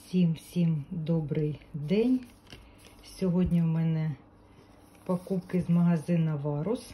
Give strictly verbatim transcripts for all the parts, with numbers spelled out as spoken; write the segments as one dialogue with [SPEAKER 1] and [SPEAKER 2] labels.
[SPEAKER 1] Всім-всім добрий день. Сьогодні в мене покупки з магазину Варус.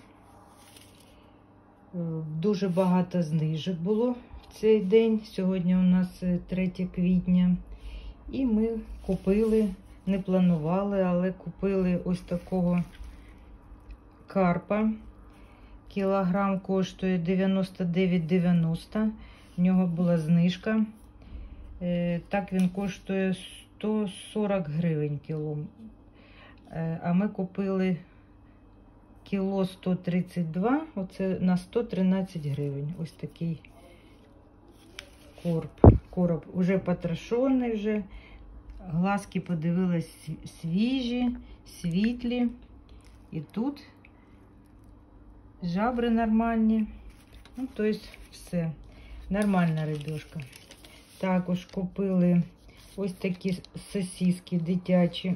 [SPEAKER 1] Дуже багато знижок було в цей день. Сьогодні у нас третє квітня. І ми купили, не планували, але купили ось такого карпа. Кілограм коштує дев'яносто дев'ять дев'яносто. В нього була знижка. Так він коштує сто сорок гривень кіло. А ми купили кіло сто тридцять два, оце на сто тринадцять гривень. Ось такий короб. Короб уже потрошений, вже. Глазки подивилась свіжі, світлі. І тут жабри нормальні. Ну, то есть все. Нормальна рибешка. Також купили ось такі сосиски дитячі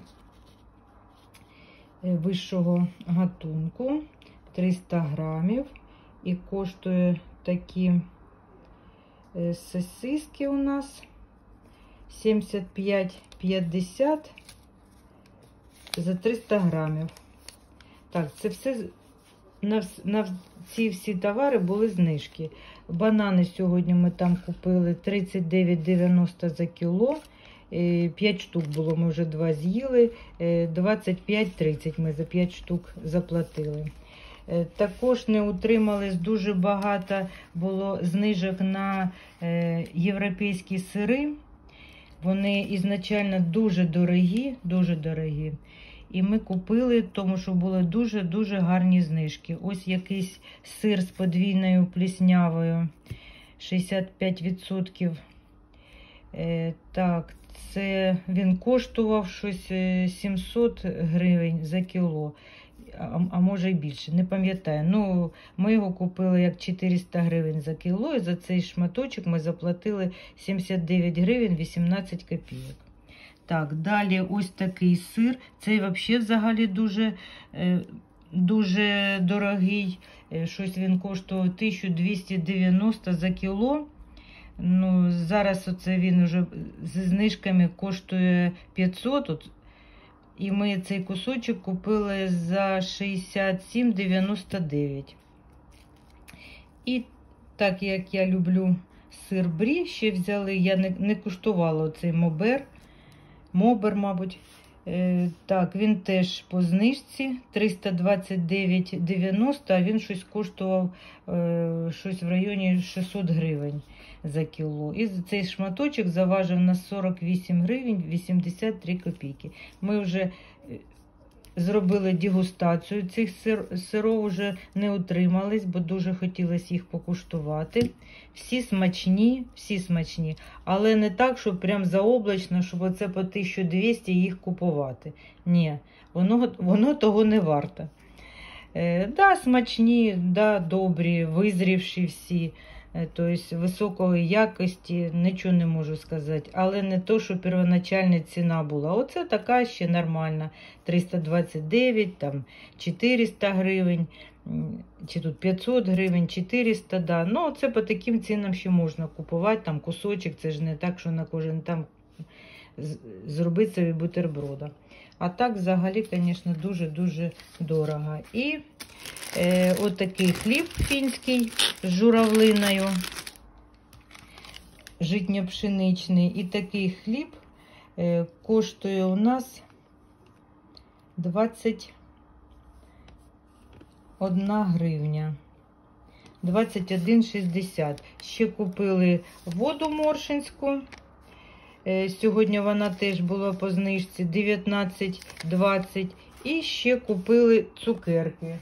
[SPEAKER 1] вищого гатунку, триста грамів. І коштує такі сосиски у нас сімдесят п'ять п'ятдесят за триста грамів. Так, це все, на, на ці всі товари були знижки. Банани сьогодні ми там купили тридцять дев'ять дев'яносто за кіло. п'ять штук було, ми вже два з'їли. двадцять п'ять тридцять ми за п'ять штук заплатили. Також не утримались, дуже багато було знижок на європейські сири. Вони ізначально дуже дорогі, дуже дорогі. І ми купили, тому що були дуже-дуже гарні знижки. Ось якийсь сир з подвійною пліснявою, шістдесят п'ять відсотків. Е, так, це він коштував щось сімсот гривень за кіло, а, а може і більше, не пам'ятаю. Ну, ми його купили як чотириста гривень за кіло, і за цей шматочок ми заплатили сімдесят дев'ять гривень вісімнадцять копійок. Так, далі ось такий сир. Цей взагалі взагалі дуже, дуже дорогий. Щось він коштував тисячу двісті дев'яносто за кіло. Ну, зараз оце він вже зі знижками коштує п'ятсот. От. І ми цей кусочок купили за шістдесят сім дев'яносто дев'ять. І так як я люблю сир брі, ще взяли, я не, не куштувала цей мобер. Мобер, мабуть. Е, так, він теж по знижці триста двадцять дев'ять дев'яносто, а він щось коштував е, щось в районі шістсот гривень за кіло. І цей шматочок заважив на сорок вісім гривень вісімдесят три копійки. Ми вже зробили дегустацію цих сир, сиров, вже не утримались, бо дуже хотілося їх покуштувати. Всі смачні, всі смачні, але не так, щоб прям заоблачно, щоб оце по тисячу двісті їх купувати. Ні, воно, воно того не варто. Е, да, смачні, да, добрі, визрівші всі. Тобто високої якості, нічого не можу сказати. Але не то, що первоначальна ціна була. Оце така ще нормальна. триста двадцять дев'ять, там чотириста гривень, чи тут п'ятсот гривень, чотириста, да. Ну, це по таким цінам ще можна купувати, там кусочок, це ж не так, що на кожен там зробити собі бутерброда. А так, взагалі, звісно, дуже-дуже дорого. І е, отакий хліб фінський з журавлиною, житньо-пшеничний. І такий хліб е, коштує у нас двадцять одна гривня. двадцять один шістдесят. Ще купили воду моршинську. Сьогодні вона теж була по знижці дев'ятнадцять двадцять. І ще купили цукерки.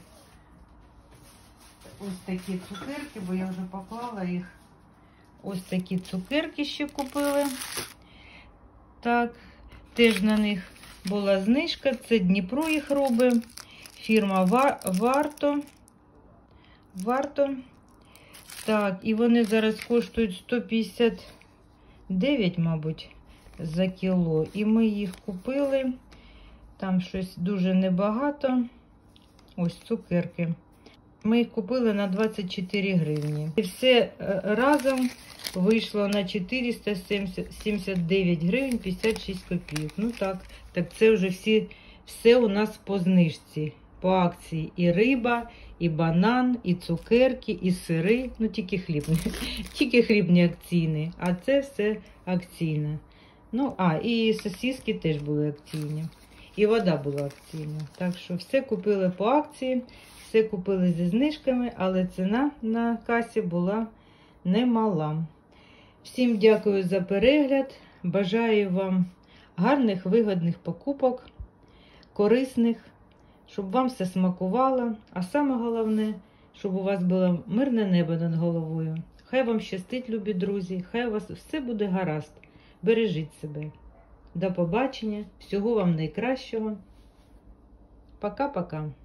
[SPEAKER 1] Ось такі цукерки, бо я вже поклала їх. Ось такі цукерки ще купили. Так, теж на них була знижка. Це Дніпро їх робить. Фірма Варто. Варто. Так, і вони зараз коштують сто п'ятдесят дев'ять, мабуть, за кіло. І ми їх купили. Там щось дуже небагато. Ось цукерки. Ми їх купили на двадцять чотири гривні. І все разом вийшло на чотириста сімдесят дев'ять гривень п'ятдесят шість копійок. Ну так, так це вже всі, все у нас по знижці, по акції. І риба, і банан, і цукерки, і сири. Ну тільки хлібні, тільки хлібні акційні, а це все акційне. Ну, а, і сосиски теж були акційні. І вода була акційна. Так що все купили по акції, все купили зі знижками, але ціна на касі була немала. Всім дякую за перегляд. Бажаю вам гарних, вигідних покупок, корисних, щоб вам все смакувало. А саме головне, щоб у вас було мирне небо над головою. Хай вам щастить, любі друзі, хай у вас все буде гаразд. Бережіть себе. До побачення. Всього вам найкращого. Пока-пока.